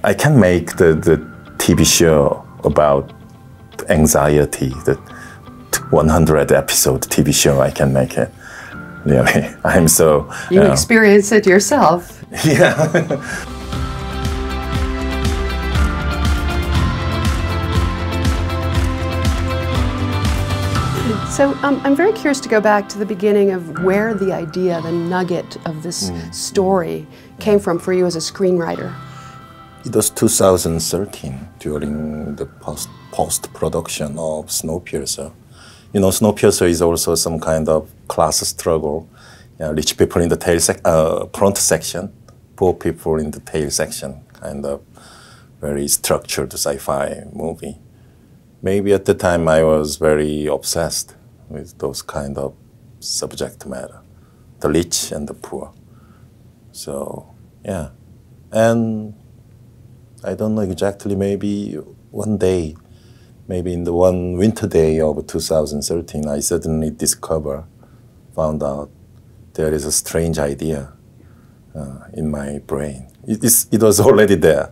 I can make the TV show about anxiety, the 100 episode TV show. I can make it. Really, I'm so. You experience it yourself. Yeah. So I'm very curious to go back to the beginning of where the idea, the nugget of this story came from for you as a screenwriter. It was 2013 during the post-production of Snowpiercer. You know, Snowpiercer is also some kind of class struggle. You know, rich people in the front section, poor people in the tail section, kind of very structured sci-fi movie. Maybe at the time I was very obsessed with those kind of subject matter, the rich and the poor. So, yeah. And I don't know exactly, maybe one day, maybe in the one winter day of 2013, I suddenly found out there is a strange idea in my brain. It was already there.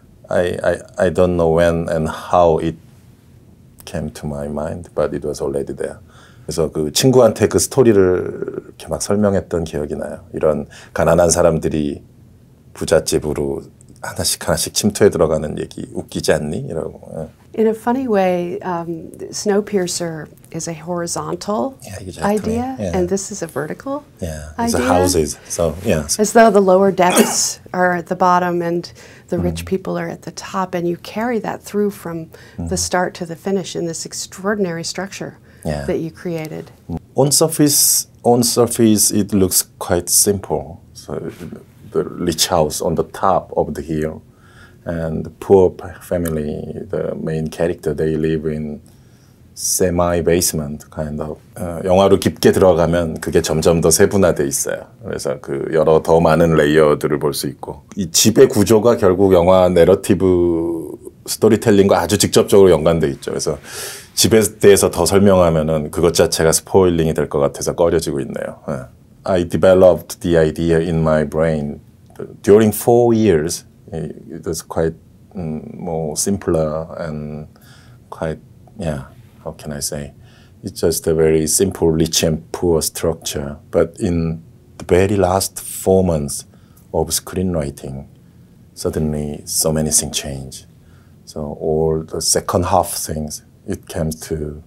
I don't know when and how it came to my mind, but it was already there. 그래서 그 친구한테 그 스토리를 이렇게 막 설명했던 기억이 나요. 이런 가난한 사람들이 부잣집으로 하나씩 침투해 들어가는 얘기 웃기지 않니? 이러고. In a funny way, Snowpiercer is a horizontal idea, and this is a vertical idea. It's houses, so yeah. As though the lower depths are at the bottom and the rich people are at the top, and you carry that through from the start to the finish in this extraordinary structure that you created. On surface, it looks quite simple. So the rich house on the top of the hill, and the poor family, the main character, they live in semi-basement kind of. 영화로 깊게 들어가면 그게 점점 더 세분화돼 있어요. 그래서 그 여러 더 많은 레이어들을 볼 수 있고, 이 집의 구조가 결국 영화 내러티브 스토리텔링과 아주 직접적으로 연관돼 있죠. 그래서 집에 대해서 더 설명하면은 그것 자체가 스포일링이 될 것 같아서 꺼려지고 있네요. I developed the idea in my brain during 4 years. It was quite more simpler and quite, how can I say? It's just a very simple rich and poor structure. But in the very last 4 months of screenwriting, suddenly so many things changed. So all the second half things, it came to,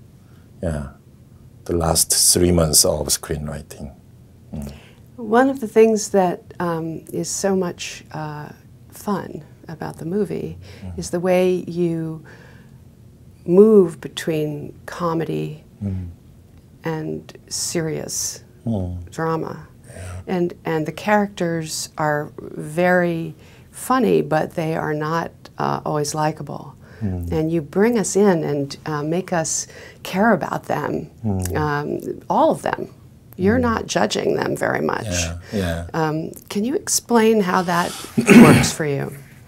the last 3 months of screenwriting. One of the things that is so much fun about the movie is the way you move between comedy and serious drama. And the characters are very funny, but they are not always likable. And you bring us in and make us care about them, all of them. You're not judging them very much. Can you explain how that works for you?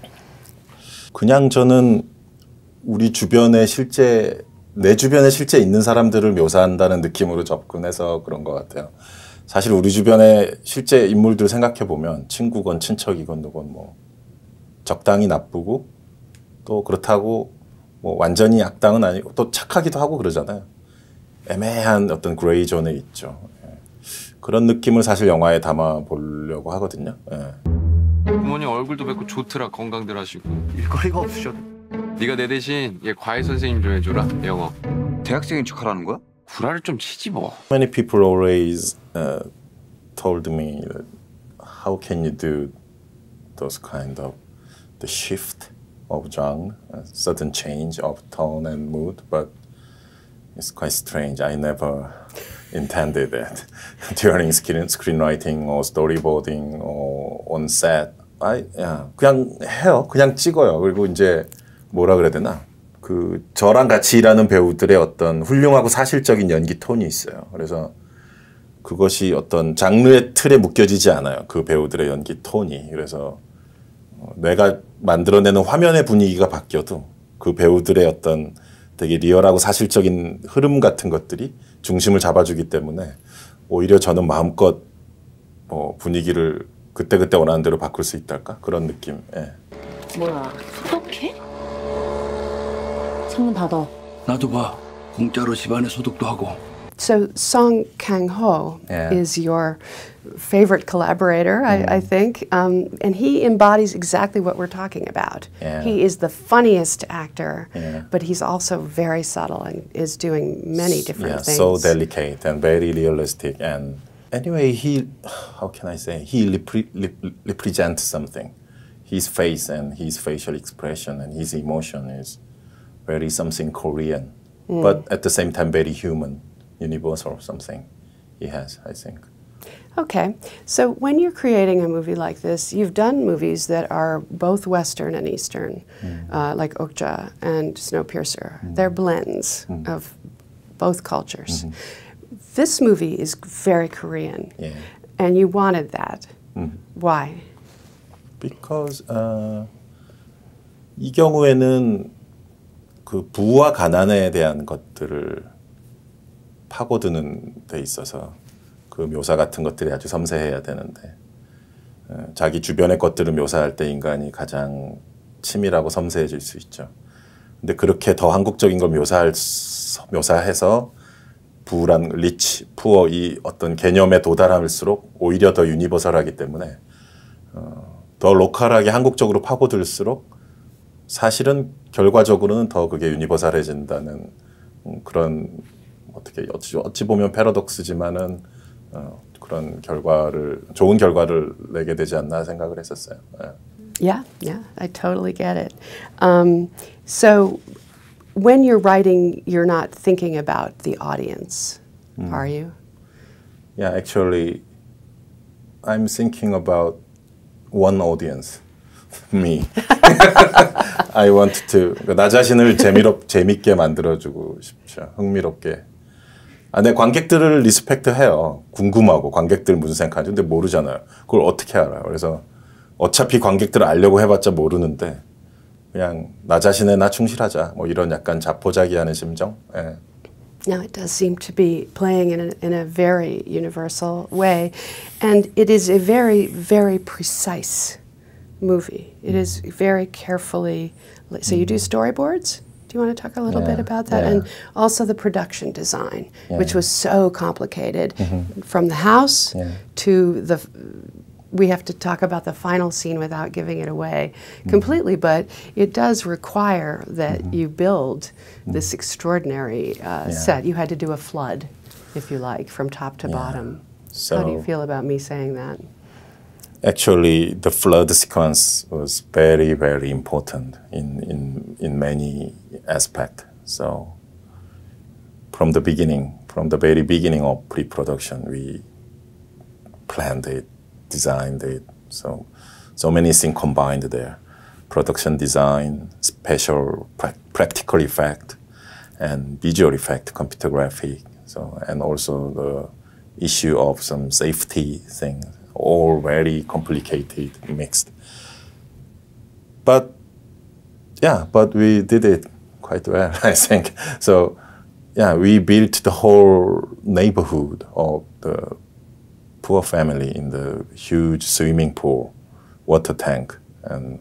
그냥 저는 우리 주변에 내 주변에 실제 있는 사람들을 묘사한다는 느낌으로 접근해서 그런 것 같아요. 사실 우리 주변에 실제 인물들 생각해 보면 친구건 친척이건 누건 뭐 적당히 나쁘고 또 그렇다고 뭐 완전히 악당은 아니고 또 착하기도 하고 그러잖아요. 애매한 어떤 그레이 존에 있죠. 그런 느낌을 사실 영화에 담아 보려고 하거든요. 부모님 얼굴도 뵙고 좋더라. 건강들 하시고. 일거리가 없으셔도. 네가 내 대신 얘 과외 선생님 좀 해줘라. 영어. 대학생인 척하라는 거야? 구라를 좀 치지 뭐. Many people always told me that how can you do those kind of the shift of genre, a sudden change of tone and mood, but it's quite strange. I never intended that during screenwriting or storyboarding or on set. 그냥 해요. 그냥 찍어요. 그리고 이제 뭐라 그래야 되나? 그 저랑 같이 일하는 배우들의 어떤 훌륭하고 사실적인 연기 톤이 있어요. 그래서 그것이 어떤 장르의 틀에 묶여지지 않아요. 그 배우들의 연기 톤이. 그래서 내가 만들어내는 화면의 분위기가 바뀌어도 그 배우들의 어떤 되게 리얼하고 사실적인 흐름 같은 것들이 중심을 잡아주기 때문에 오히려 저는 마음껏 분위기를 그때그때 원하는 대로 바꿀 수 있달까? 그런 느낌. 뭐야, 소독해? 창문 닫아. 나도 봐. 공짜로 집안에 소독도 하고. So Song Kang-ho Yeah. is your favorite collaborator, I think, and he embodies exactly what we're talking about. Yeah. He is the funniest actor, Yeah. but he's also very subtle and is doing many different things. So delicate and very realistic. And anyway, he, how can I say, he represents something. His face and his facial expression and his emotion is very something Korean, but at the same time very human, universal something he has, I think. Okay, so when you're creating a movie like this, you've done movies that are both Western and Eastern, like Okja and Snowpiercer. They're blends of both cultures. This movie is very Korean, Yeah. and you wanted that. Why? Because 이 경우에는 그 부와 가난에 대한 것들을 파고드는 데 있어서 그 묘사 같은 것들이 아주 섬세해야 되는데 자기 주변의 것들을 묘사할 때 인간이 가장 치밀하고 섬세해질 수 있죠. 근데 그렇게 더 한국적인 걸 묘사해서 부란 리치, 푸어 이 어떤 개념에 도달할수록 오히려 더 유니버설하기 때문에 더 로컬하게 한국적으로 파고들수록 사실은 결과적으로는 더 그게 유니버설해진다는 그런 어떻게 어찌 보면 패러독스지만은 그런 결과를 좋은 결과를 내게 되지 않나 생각을 했었어요. Yeah, I totally get it. So when you're writing, you're not thinking about the audience, are you? Yeah, actually, I'm thinking about one audience, me. I want to 나 자신을 재밌게 만들어주고 싶죠. 흥미롭게. 내 관객들을 리스펙트해요. 궁금하고 관객들 무슨 생각하는지. 근데 모르잖아요. 그걸 어떻게 알아요? 그래서 어차피 관객들을 알려고 해봤자 모르는데 그냥 나 자신에 나 충실하자. 뭐 이런 약간 자포자기하는 심정. 예. Now it does seem to be playing in a very universal way, and it is a very, very precise movie. It is very carefully. So you do storyboards? Do you want to talk a little bit about that? Yeah. And also the production design, which was so complicated, from the house to the. We have to talk about the final scene without giving it away completely, but it does require that you build this extraordinary set. You had to do a flood, if you like, from top to bottom. So How do you feel about me saying that? actually, the flood sequence was very, very important in many aspects. So from the very beginning of pre-production, we planned it, designed it. So many things combined there. Production design, special practical effect, and visual effect, computer graphic. So, and also the issue of some safety things, all very complicated, mixed. But we did it quite well, I think. So yeah, we built the whole neighborhood of the poor family in the huge swimming pool, water tank, and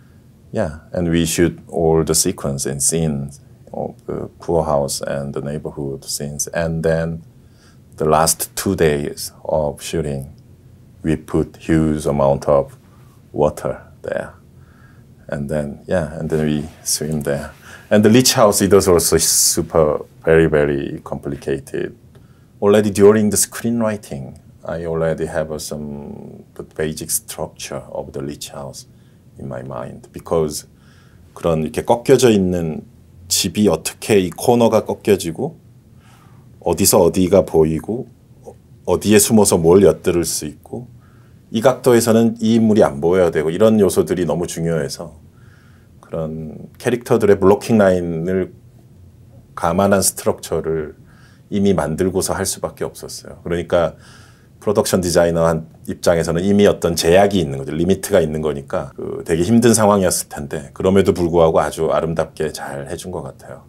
we shoot all the sequence and scenes of the poor house and the neighborhood scenes. And then the last 2 days of shooting, we put huge amount of water there. And then we swim there. And the Leach House, it was also very, very complicated. Already during the screenwriting, I already have the basic structure of the Leach House in my mind. Because 그런 이렇게 꺾여져 있는 집이 어떻게 이 코너가 꺾여지고 어디서 어디가 보이고 어디에 숨어서 뭘 엿들을 수 있고 이 각도에서는 이 인물이 안 보여야 되고 이런 요소들이 너무 중요해서 그런 캐릭터들의 블로킹 라인을 감안한 스트럭처를 이미 만들고서 할 수밖에 없었어요. 그러니까 프로덕션 디자이너 입장에서는 이미 어떤 제약이 있는 거죠. 리미트가 있는 거니까 되게 힘든 상황이었을 텐데 그럼에도 불구하고 아주 아름답게 잘 해준 것 같아요.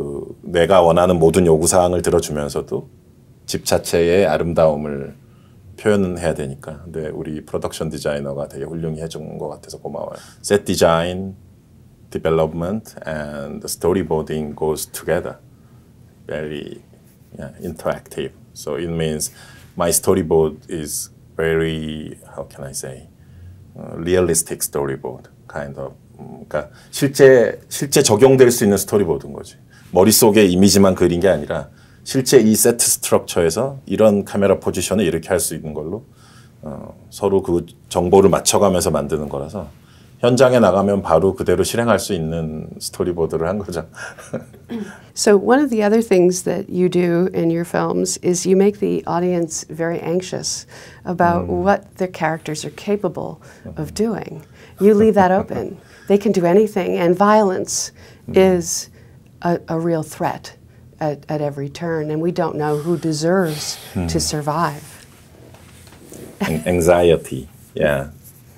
내가 원하는 모든 요구사항을 들어주면서도 집 자체의 아름다움을 표현은 해야 되니까. 근데 우리 프로덕션 디자이너가 되게 훌륭히 해준 것 같아서 고마워요. Set design, development, and the storyboarding goes together. Very interactive. So it means my storyboard is very, how can I say, realistic storyboard, kind of. 그러니까 실제 적용될 수 있는 스토리보드인 거지. 머릿속에 이미지만 그린 게 아니라 실제 이 세트 스트럭처에서 이런 카메라 포지션을 이렇게 할 수 있는 걸로 서로 그 정보를 맞춰가면서 만드는 거라서 현장에 나가면 바로 그대로 실행할 수 있는 스토리보드를 한 거죠. So one of the other things that you do in your films is you make the audience very anxious about what the characters are capable of doing. You leave that open. They can do anything, and violence is a real threat at every turn, and we don't know who deserves to survive. Anxiety, yeah.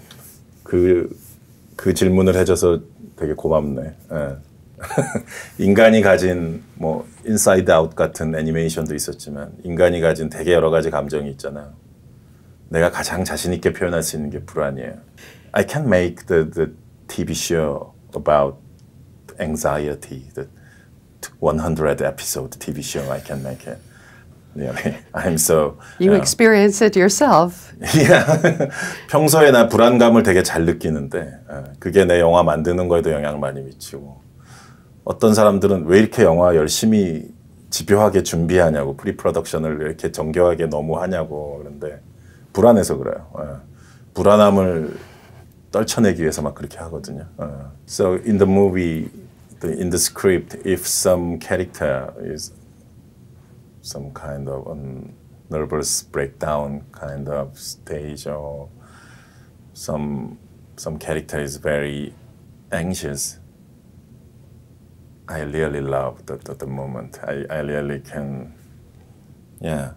그 질문을 해줘서 되게 고맙네. 예. 인간이 가진 뭐 인사이드 아웃 같은 애니메이션도 있었지만 인간이 가진 되게 여러 가지 감정이 있잖아요. 내가 가장 자신 있게 표현할 수 있는 게 불안이에요. I can make the TV show about anxiety, the 100 episode TV show. I can make it. Really, I'm so. You experience it yourself. Yeah. 평소에 나 불안감을 되게 잘 느끼는데 그게 내 영화 만드는 거에도 영향을 많이 미치고 어떤 사람들은 왜 이렇게 영화 열심히 집요하게 준비하냐고 프리 프로덕션을 이렇게 정교하게 너무 하냐고 그런데 불안해서 그래요. 불안함을 떨쳐내기 위해서 막 그렇게 하거든요. So in the movie, in the script, if some character is some kind of nervous breakdown kind of stage, or some character is very anxious, I really love the moment. I really can, yeah.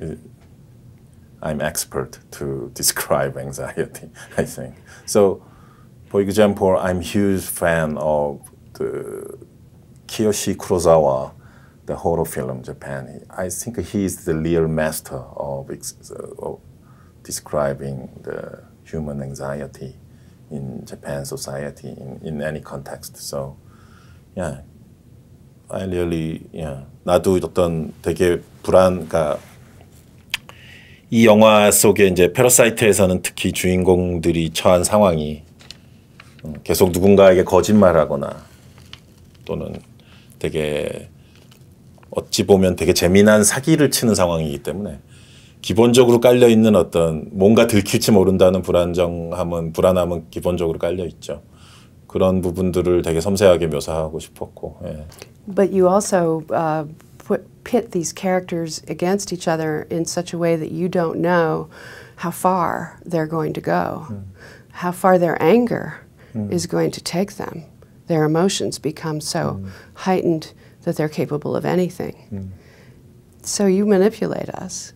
I'm expert to describe anxiety, I think. So, for example, I'm a huge fan of the Kiyoshi Kurosawa, the horror film Japan. I think he is the real master of describing the human anxiety in Japan society in any context. So, yeah, I really, yeah. 나도 어떤 되게 그러니까 이 영화 속에 이제 패러사이트에서는 특히 주인공들이 처한 상황이 계속 누군가에게 거짓말하거나 또는 되게 어찌 보면 되게 재미난 사기를 치는 상황이기 때문에 기본적으로 깔려 있는 어떤 뭔가 들킬지 모른다는 불안함은 기본적으로 깔려 있죠. 그런 부분들을 되게 섬세하게 묘사하고 싶었고. 예. But you also pit these characters against each other in such a way that you don't know how far they're going to go, how far their anger is going to take them. Their emotions become so heightened that they're capable of anything. So you manipulate us.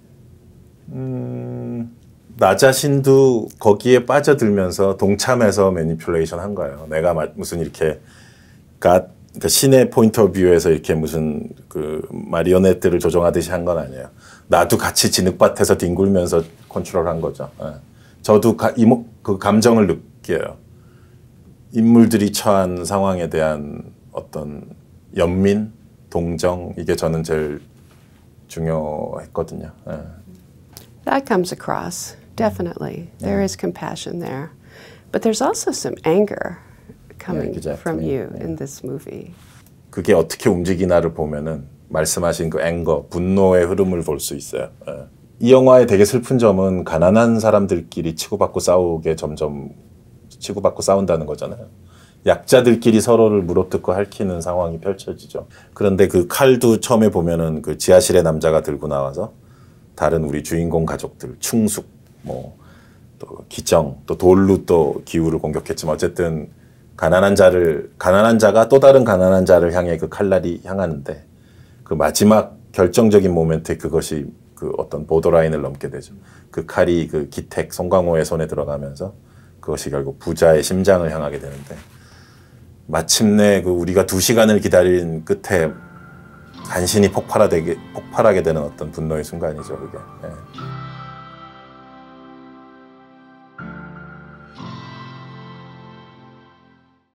나 자신도 거기에 빠져들면서 동참해서 매니플레이션 한 거예요. 내가 무슨 이렇게 그러니까 신의 포인트 오브 뷰에서 이렇게 무슨 그 마리오네트를 조종하듯이 한 건 아니에요. 나도 같이 진흙밭에서 뒹굴면서 컨트롤한 거죠. 예. 저도 그 감정을 느껴요. 인물들이 처한 상황에 대한 어떤 연민, 동정 이게 저는 제일 중요했거든요. 예. That comes across, definitely. There is compassion there. But there's also some anger coming from you in this movie. 그게 어떻게 움직이나를 보면은 말씀하신 그 앵거, 분노의 흐름을 볼 수 있어요. 예. 이 영화의 되게 슬픈 점은 가난한 사람들끼리 치고받고 싸운다는 거잖아요. 약자들끼리 서로를 물어뜯고 핥히는 상황이 펼쳐지죠. 그런데 그 칼도 처음에 보면은 그 지하실의 남자가 들고 나와서 다른 우리 주인공 가족들, 충숙, 뭐 또 기정, 또 돌로 또 기우를 공격했지만 어쨌든 가난한 자가 또 다른 가난한 자를 향해 그 칼날이 향하는데 그 마지막 결정적인 모멘트에 그것이 그 어떤 보더라인을 넘게 되죠. 그 칼이 그 기택 송강호의 손에 들어가면서 그것이 결국 부자의 심장을 향하게 되는데 마침내 그 우리가 2시간을 기다린 끝에 간신히 폭발하게 되는 어떤 분노의 순간이죠, 그게. 예.